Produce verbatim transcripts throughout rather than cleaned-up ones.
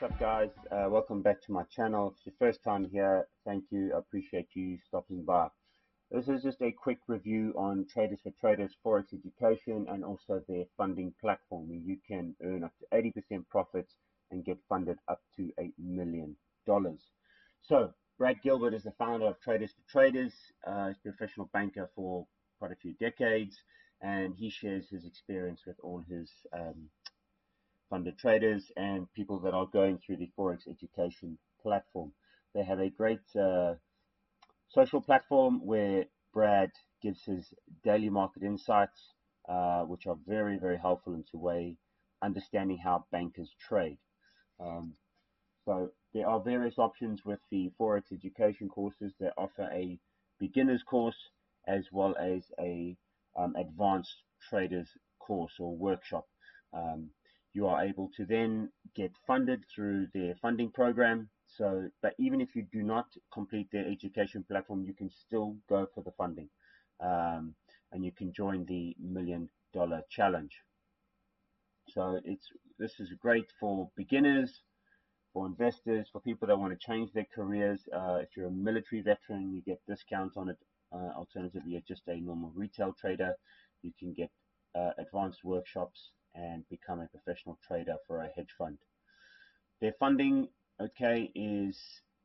up, guys? Uh, welcome back to my channel. If it's your first time here, thank you. I appreciate you stopping by. This is just a quick review on Traders for Traders Forex education and also their funding platform where you can earn up to eighty percent profits and get funded up to a million dollars. So Brad Gilbert is the founder of Traders for Traders. Uh, he's a professional banker for quite a few decades, and he shares his experience with all his um, funded traders and people that are going through the Forex education platform. They have a great uh, social platform where Brad gives his daily market insights, uh, which are very, very helpful into way understanding how bankers trade. Um, so there are various options with the Forex education courses that offer a beginner's course as well as a um, advanced traders course or workshop. Um, you are able to then get funded through their funding program. So, but even if you do not complete their education platform, you can still go for the funding, um, and you can join the million dollar challenge. So it's this is great for beginners, for investors, for people that want to change their careers. Uh, if you're a military veteran, you get discounts on it. Uh, alternatively, you're just a normal retail trader, you can get uh, advanced workshops and become a professional trader for a hedge fund. Their funding, okay, is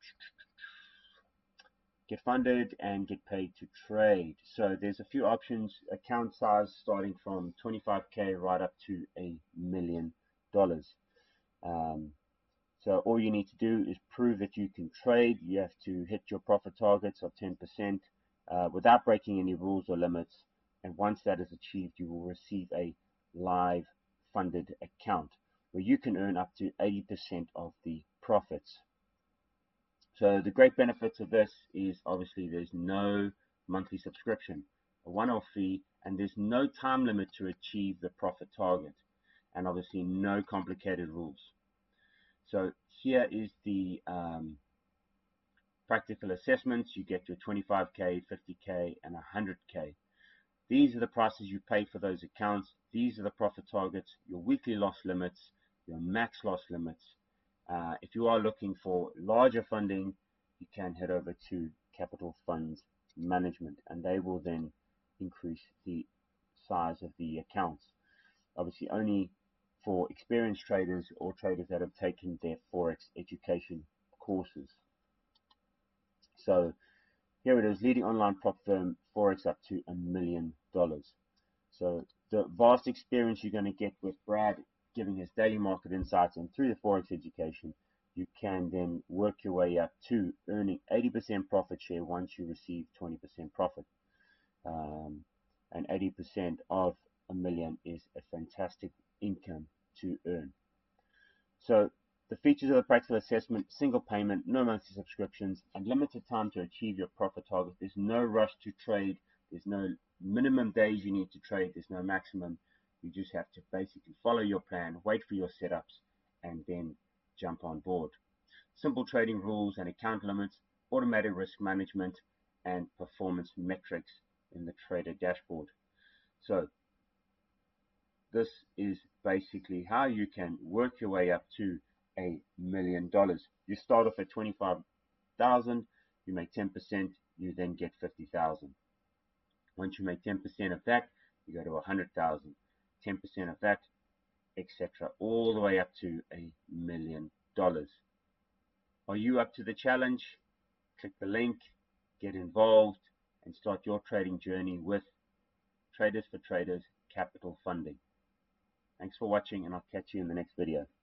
get funded and get paid to trade. So there's a few options, account size starting from twenty-five K right up to a million dollars. Um, so all you need to do is prove that you can trade. You have to hit your profit targets of ten percent uh, without breaking any rules or limits. And once that is achieved, you will receive a live funded account where you can earn up to eighty percent of the profits. So the great benefits of this is obviously there's no monthly subscription, a one-off fee, and there's no time limit to achieve the profit target, and obviously no complicated rules. So here is the um, practical assessments. You get your twenty-five K, fifty K, and one hundred K. These are the prices you pay for those accounts. These are the profit targets, your weekly loss limits, your max loss limits. Uh, if you are looking for larger funding, you can head over to Capital Funds Management, and they will then increase the size of the accounts. Obviously, only for experienced traders or traders that have taken their Forex education courses. So here it is, leading online prop firm, Forex up to a million dollars. So the vast experience you're going to get with Brad giving his daily market insights and through the Forex education, you can then work your way up to earning eighty percent profit share once you receive twenty percent profit. Um, and eighty percent of a million is a fantastic income to earn. So the features of the practical assessment: single payment, no monthly subscriptions, and limited time to achieve your profit target. There's no rush to trade. There's no minimum days you need to trade. There's no maximum. You just have to basically follow your plan, wait for your setups, and then jump on board. Simple trading rules and account limits, automatic risk management, and performance metrics in the trader dashboard. So this is basically how you can work your way up to a million dollars. You start off at twenty-five thousand, you make ten percent, you then get fifty thousand. Once you make ten percent of that, you go to one hundred thousand, ten percent of that, et cetera, all the way up to a million dollars. Are you up to the challenge? Click the link, get involved, and start your trading journey with Traders for Traders Capital Funding. Thanks for watching, and I'll catch you in the next video.